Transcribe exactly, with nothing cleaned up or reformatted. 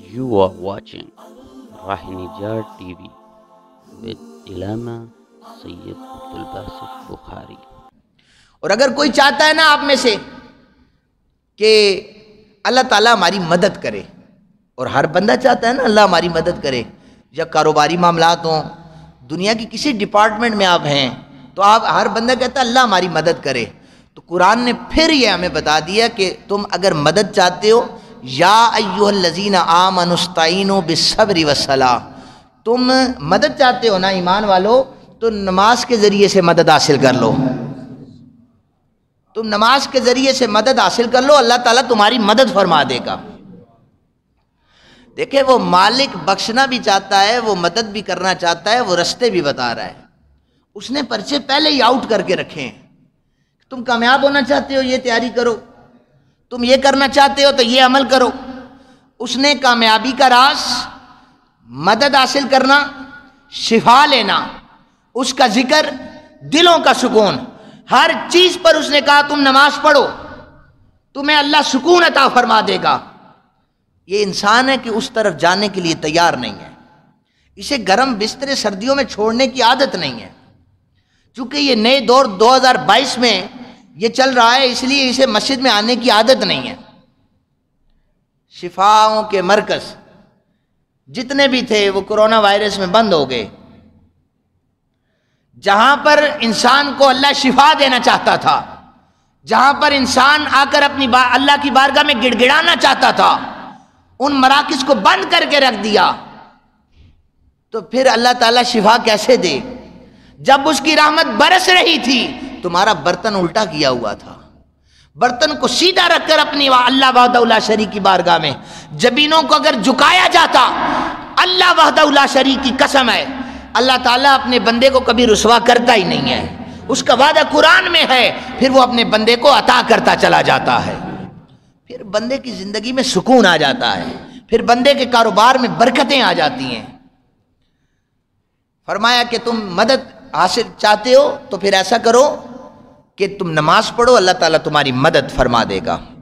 You are watching Rahinijar T V with Ilama Sayyid Abdul Basit Bukhari. اور اگر کوئی چاہتا ہے نا آپ میں سے کہ اللہ تعالیٰ ہماری مدد کرے، اور ہر بندہ چاہتا ہے نا اللہ ہماری مدد کرے، یا کاروباری معاملات ہوں، دنیا کی کسی ڈپارٹمنٹ میں آپ ہیں تو آپ ہر بندہ کہتا ہے اللہ ہماری مدد کرے، تو قرآن نے پھر یہ ہمیں بتا دیا کہ تم اگر مدد چاہتے ہو، یا ایھا الذین آمنوا استعینوا بالصبر والصلاۃ، تم مدد چاہتے ہو نا ایمان والو تو نماز کے ذریعے سے مدد حاصل کر لو، تم نماز کے ذریعے سے مدد حاصل کر لو، اللہ تعالیٰ تمہاری مدد فرما دے گا۔ دیکھیں وہ مالک بخشنا بھی چاہتا ہے، وہ مدد بھی کرنا چاہتا ہے، وہ رستے بھی بتا رہا ہے، اس نے پرچے پہلے ہی آؤٹ کر کے رکھے ہیں۔ تم کامیاب ہونا چاہتے ہو یہ تیاری کرو، تم یہ کرنا چاہتے ہو تو یہ عمل کرو۔ اس نے کامیابی کا راز، مدد حاصل کرنا، شفا لینا، اس کا ذکر، دلوں کا سکون، ہر چیز پر اس نے کہا تم نماز پڑھو، تمہیں اللہ سکون عطا فرما دے گا۔ یہ انسان ہے کہ اس طرف جانے کے لیے تیار نہیں ہے، اسے گرم بسترے سردیوں میں چھوڑنے کی عادت نہیں ہے، چونکہ یہ نئے دور دو ہزار بائیس میں یہ چل رہا ہے، اس لیے اسے مسجد میں آنے کی عادت نہیں ہے۔ شفاؤں کے مرکز جتنے بھی تھے وہ کرونا وائرس میں بند ہو گئے۔ جہاں پر انسان کو اللہ شفا دینا چاہتا تھا، جہاں پر انسان آ کر اپنی اللہ کی بارگاہ میں گڑ گڑانا چاہتا تھا، ان مراکز کو بند کر کے رکھ دیا، تو پھر اللہ تعالیٰ شفا کیسے دے؟ جب اس کی رحمت برس رہی تھی تمہارا برتن الٹا کیا ہوا تھا، برتن کو سیدھا رکھ کر اپنی اللہ وحدہ لا شریک کی بارگاہ میں جبینوں کو اگر جھکایا جاتا، اللہ وحدہ لا شریک کی قسم ہے اللہ تعالیٰ اپنے بندے کو کبھی رسوا کرتا ہی نہیں ہے، اس کا وعدہ قرآن میں ہے، پھر وہ اپنے بندے کو عطا کرتا چلا جاتا ہے، پھر بندے کی زندگی میں سکون آ جاتا ہے، پھر بندے کے کاروبار میں برکتیں آ جاتی ہیں۔ فرمایا کہ تم مدد حاصل چاہتے ہو تو پھر ایسا کرو کہ تم نماز پڑھو، اللہ تعالیٰ تمہاری مدد فرما دے گا۔